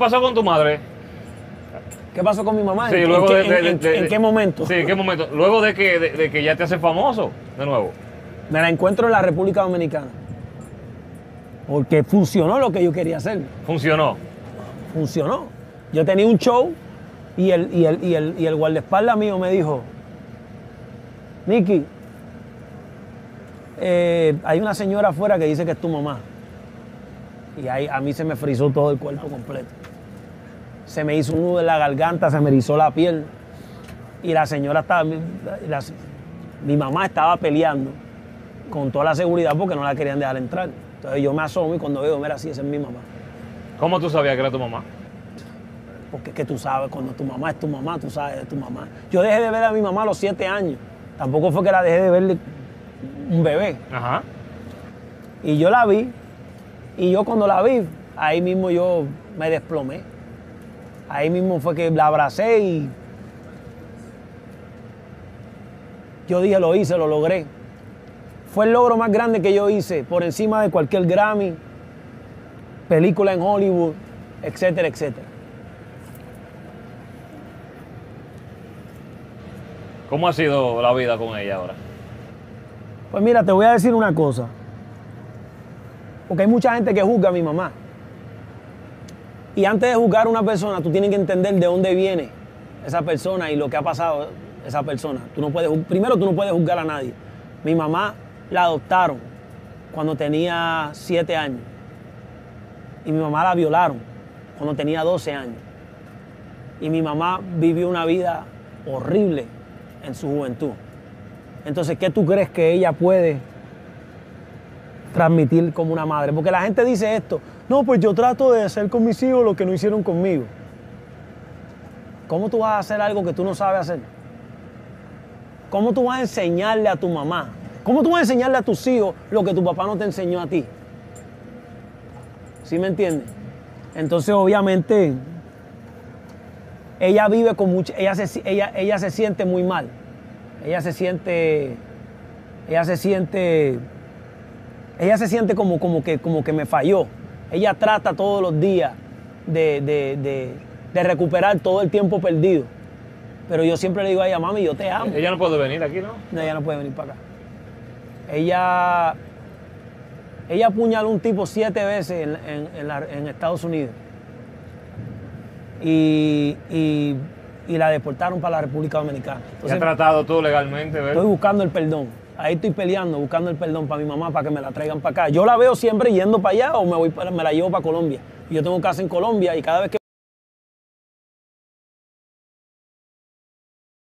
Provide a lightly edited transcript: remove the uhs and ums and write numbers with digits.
pasó con tu madre? ¿Qué pasó con mi mamá? Sí, ¿En qué momento? Sí, ¿en qué momento? Luego de que ya te hace famoso de nuevo. Me la encuentro en la República Dominicana. Porque funcionó lo que yo quería hacer. Funcionó. Funcionó. Yo tenía un show y el guardaespaldas mío me dijo, Nicky, hay una señora afuera que dice que es tu mamá. Y ahí a mí se me frizó todo el cuerpo completo. Se me hizo un nudo en la garganta, se me erizó la piel. Y la señora estaba, mi mamá estaba peleando con toda la seguridad porque no la querían dejar entrar. Entonces yo me asomo y cuando veo, mira, sí, esa es mi mamá. ¿Cómo tú sabías que era tu mamá? Porque es que tú sabes, cuando tu mamá es tu mamá, tú sabes de tu mamá. Yo dejé de ver a mi mamá a los 7 años. Tampoco fue que la dejé de ver un bebé. Ajá. Y yo la vi. Y yo cuando la vi, ahí mismo yo me desplomé. Ahí mismo fue que la abracé y yo dije, lo hice, lo logré. Fue el logro más grande que yo hice, por encima de cualquier Grammy, película en Hollywood, etcétera, etcétera. ¿Cómo ha sido la vida con ella ahora? Pues mira, te voy a decir una cosa. Porque hay mucha gente que juzga a mi mamá. Y antes de juzgar a una persona, tú tienes que entender de dónde viene esa persona y lo que ha pasado esa persona. Primero, tú no puedes juzgar a nadie. Mi mamá la adoptaron cuando tenía 7 años. Y mi mamá la violaron cuando tenía 12 años. Y mi mamá vivió una vida horrible en su juventud. Entonces, ¿qué tú crees que ella puede transmitir como una madre? Porque la gente dice esto, no, pues yo trato de hacer con mis hijos lo que no hicieron conmigo. ¿Cómo tú vas a hacer algo que tú no sabes hacer? ¿Cómo tú vas a enseñarle a tu mamá? ¿Cómo tú vas a enseñarle a tus hijos lo que tu papá no te enseñó a ti? ¿Sí me entiendes? Entonces, obviamente, ella vive con mucha, ella se siente muy mal. Ella se siente como que me falló. Ella trata todos los días de recuperar todo el tiempo perdido. Pero yo siempre le digo a ella, mami, yo te amo. Ella no puede venir aquí, ¿no? No, ella no puede venir para acá. Ella apuñaló a un tipo 7 veces en Estados Unidos. Y la deportaron para la República Dominicana. ¿Qué has tratado tú legalmente? ¿Ves? Estoy buscando el perdón. Ahí estoy peleando, buscando el perdón para mi mamá, para que me la traigan para acá. Yo la veo siempre yendo para allá o me la llevo para Colombia. Y yo tengo casa en Colombia y cada vez que